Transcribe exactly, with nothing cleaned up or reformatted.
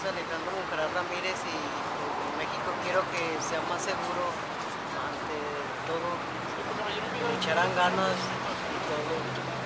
Alejandro Bucaram Ramírez y México quiero que sea más seguro ante todo, le echarán ganas y todo.